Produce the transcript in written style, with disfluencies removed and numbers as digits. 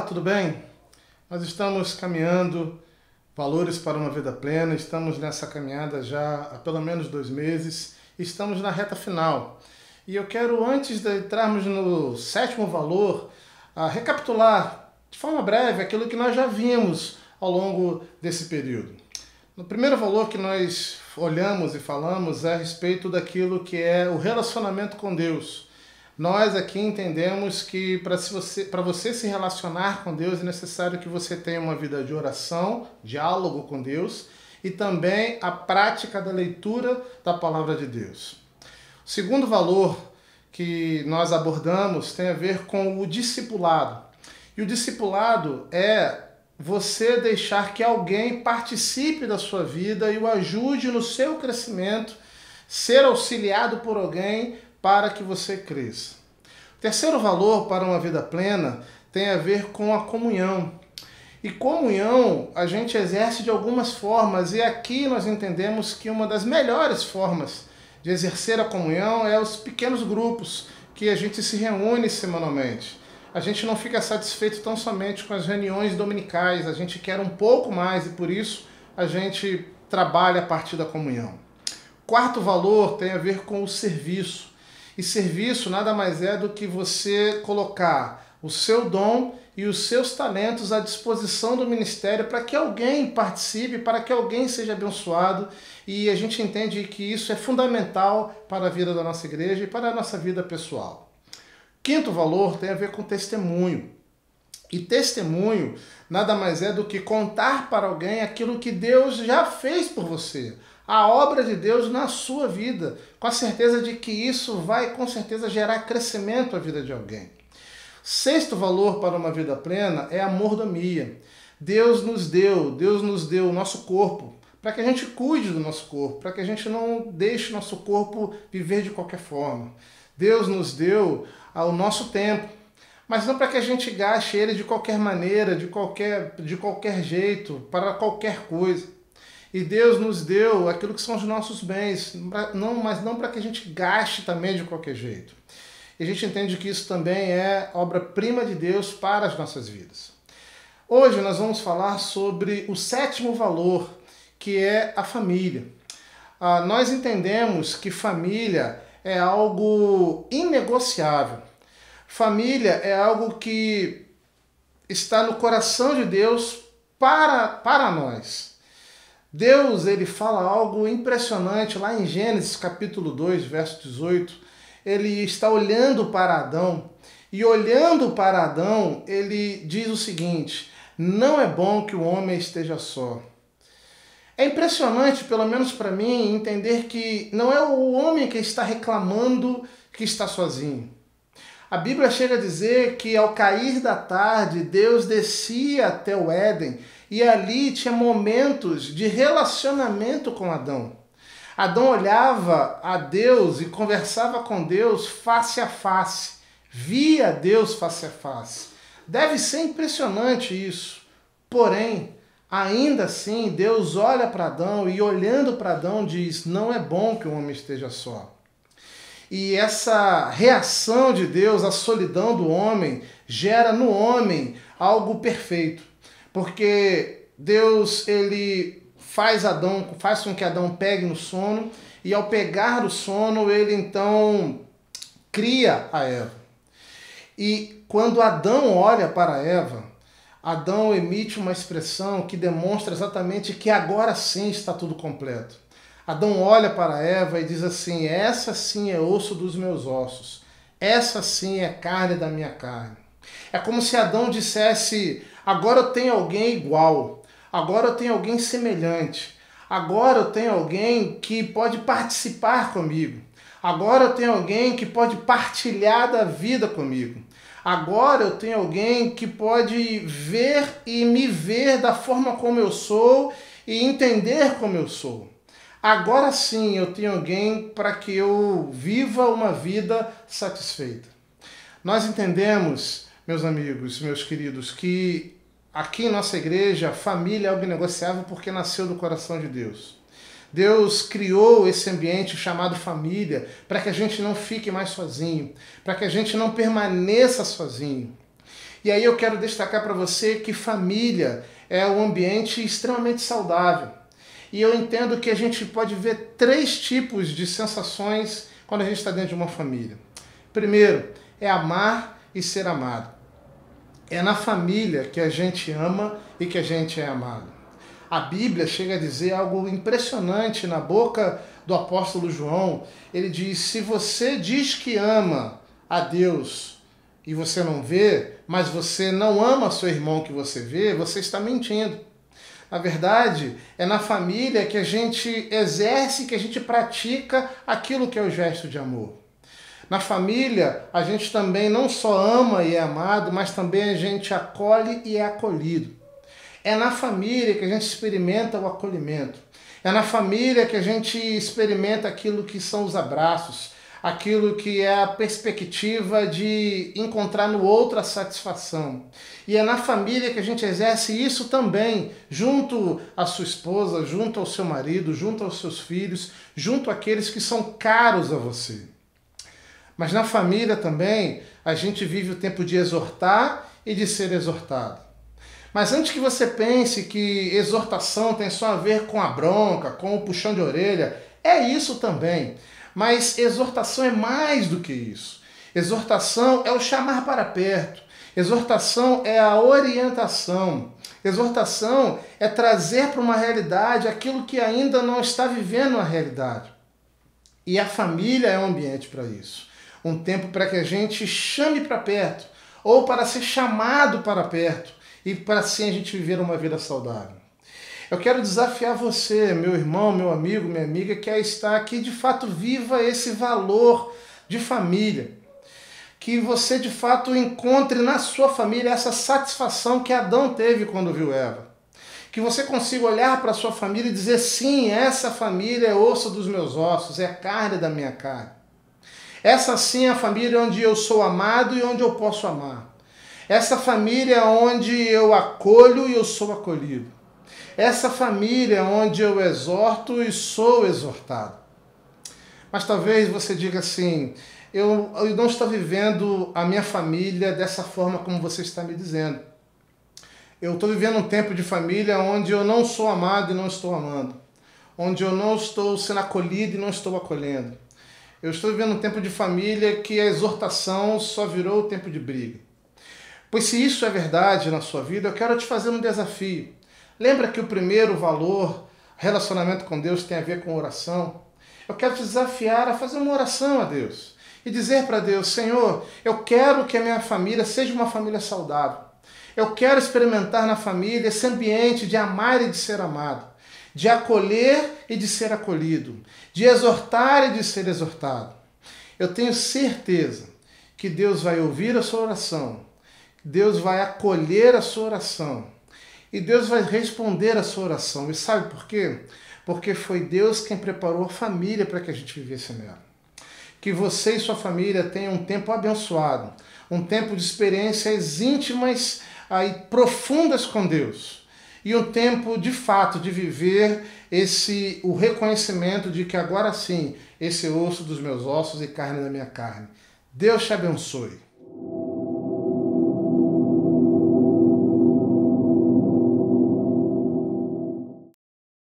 tudo bem? Nós estamos caminhando valores para uma vida plena, estamos nessa caminhada já há pelo menos 2 meses, estamos na reta final. E eu quero, antes de entrarmos no 7º valor, recapitular de forma breve aquilo que nós já vimos ao longo desse período. No primeiro valor que nós olhamos e falamos é a respeito daquilo que é o relacionamento com Deus. Nós aqui entendemos que para você se relacionar com Deus é necessário que você tenha uma vida de oração, diálogo com Deus e também a prática da leitura da palavra de Deus. O segundo valor que nós abordamos tem a ver com o discipulado. E o discipulado é você deixar que alguém participe da sua vida e o ajude no seu crescimento, ser auxiliado por alguém para que você cresça. O terceiro valor para uma vida plena tem a ver com a comunhão. E comunhão a gente exerce de algumas formas, e aqui nós entendemos que uma das melhores formas de exercer a comunhão é os pequenos grupos que a gente se reúne semanalmente. A gente não fica satisfeito tão somente com as reuniões dominicais, a gente quer um pouco mais e por isso a gente trabalha a partir da comunhão. Quarto valor tem a ver com o serviço. E serviço nada mais é do que você colocar o seu dom e os seus talentos à disposição do ministério para que alguém participe, para que alguém seja abençoado. E a gente entende que isso é fundamental para a vida da nossa igreja e para a nossa vida pessoal. Quinto valor tem a ver com testemunho. E testemunho nada mais é do que contar para alguém aquilo que Deus já fez por você. A obra de Deus na sua vida, com a certeza de que isso vai com certeza gerar crescimento à vida de alguém. Sexto valor para uma vida plena é a mordomia. Deus nos deu o nosso corpo, para que a gente cuide do nosso corpo, para que a gente não deixe o nosso corpo viver de qualquer forma. Deus nos deu o nosso tempo, mas não para que a gente gaste ele de qualquer maneira, de qualquer jeito, para qualquer coisa. E Deus nos deu aquilo que são os nossos bens, mas não para que a gente gaste também de qualquer jeito. E a gente entende que isso também é obra-prima de Deus para as nossas vidas. Hoje nós vamos falar sobre o 7º valor, que é a família. Nós entendemos que família é algo inegociável. Família é algo que está no coração de Deus para nós. Deus, ele fala algo impressionante lá em Gênesis capítulo 2, verso 18. Ele está olhando para Adão e olhando para Adão, ele diz o seguinte: não é bom que o homem esteja só. É impressionante, pelo menos para mim, entender que não é o homem que está reclamando que está sozinho. A Bíblia chega a dizer que ao cair da tarde, Deus descia até o Éden e ali tinha momentos de relacionamento com Adão. Adão olhava a Deus e conversava com Deus face a face, via Deus face a face. Deve ser impressionante isso. Porém, ainda assim, Deus olha para Adão e olhando para Adão diz: não é bom que o homem esteja só. E essa reação de Deus à solidão do homem gera no homem algo perfeito. Porque Deus, ele faz com que Adão pegue no sono, e ao pegar no sono, ele então cria a Eva. E quando Adão olha para Eva, Adão emite uma expressão que demonstra exatamente que agora sim está tudo completo. Adão olha para Eva e diz assim: essa sim é osso dos meus ossos, essa sim é carne da minha carne. É como se Adão dissesse: agora eu tenho alguém igual, agora eu tenho alguém semelhante, agora eu tenho alguém que pode participar comigo, agora eu tenho alguém que pode partilhar da vida comigo, agora eu tenho alguém que pode ver e me ver da forma como eu sou e entender como eu sou. Agora sim eu tenho alguém para que eu viva uma vida satisfeita. Nós entendemos, meus amigos, meus queridos, que aqui em nossa igreja, família é algo inegociável porque nasceu do coração de Deus. Deus criou esse ambiente chamado família para que a gente não fique mais sozinho, para que a gente não permaneça sozinho. E aí eu quero destacar para você que família é um ambiente extremamente saudável. E eu entendo que a gente pode ver 3 tipos de sensações quando a gente está dentro de uma família. Primeiro, é amar e ser amado. É na família que a gente ama e que a gente é amado. A Bíblia chega a dizer algo impressionante na boca do apóstolo João. Ele diz: se você diz que ama a Deus e você não vê, mas você não ama seu irmão que você vê, você está mentindo. Na verdade, é na família que a gente exerce, que a gente pratica aquilo que é o gesto de amor. Na família, a gente também não só ama e é amado, mas também a gente acolhe e é acolhido. É na família que a gente experimenta o acolhimento. É na família que a gente experimenta aquilo que são os abraços, aquilo que é a perspectiva de encontrar no outro a satisfação. E é na família que a gente exerce isso também, junto à sua esposa, junto ao seu marido, junto aos seus filhos, junto àqueles que são caros a você. Mas na família também, a gente vive o tempo de exortar e de ser exortado. Mas antes que você pense que exortação tem só a ver com a bronca, com o puxão de orelha, é isso também. Mas exortação é mais do que isso. Exortação é o chamar para perto. Exortação é a orientação. Exortação é trazer para uma realidade aquilo que ainda não está vivendo a realidade. E a família é um ambiente para isso. Um tempo para que a gente chame para perto, ou para ser chamado para perto, e para assim a gente viver uma vida saudável. Eu quero desafiar você, meu irmão, meu amigo, minha amiga, que está aqui, de fato, viva esse valor de família. Que você, de fato, encontre na sua família essa satisfação que Adão teve quando viu Eva. Que você consiga olhar para a sua família e dizer: sim, essa família é osso dos meus ossos, é carne da minha carne. Essa sim é a família onde eu sou amado e onde eu posso amar. Essa família onde eu acolho e eu sou acolhido. Essa família onde eu exorto e sou exortado. Mas talvez você diga assim: eu não estou vivendo a minha família dessa forma como você está me dizendo. Eu estou vivendo um tempo de família onde eu não sou amado e não estou amando. Onde eu não estou sendo acolhido e não estou acolhendo. Eu estou vivendo um tempo de família que a exortação só virou o tempo de briga. Pois se isso é verdade na sua vida, eu quero te fazer um desafio. Lembra que o primeiro valor, relacionamento com Deus, tem a ver com oração? Eu quero te desafiar a fazer uma oração a Deus e dizer para Deus: Senhor, eu quero que a minha família seja uma família saudável. Eu quero experimentar na família esse ambiente de amar e de ser amado, de acolher e de ser acolhido, de exortar e de ser exortado. Eu tenho certeza que Deus vai ouvir a sua oração, Deus vai acolher a sua oração e Deus vai responder a sua oração. E sabe por quê? Porque foi Deus quem preparou a família para que a gente vivesse nela. Que você e sua família tenham um tempo abençoado, um tempo de experiências íntimas e profundas com Deus. E um tempo, de fato, de viver o reconhecimento de que agora sim, esse é osso dos meus ossos e carne da minha carne. Deus te abençoe.